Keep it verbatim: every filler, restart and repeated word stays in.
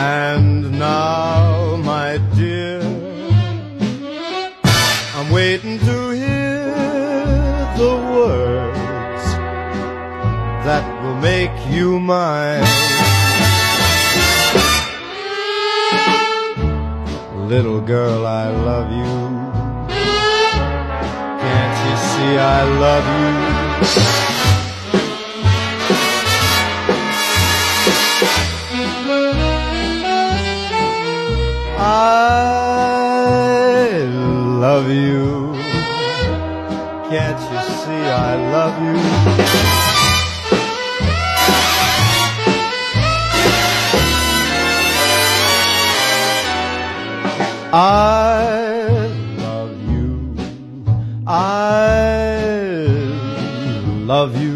And now, my dear, I'm waiting to hear the words that will make you mine. Little girl, I love you. Can't you see I love you? I love you. Can't you see I love you? I love you. I love you.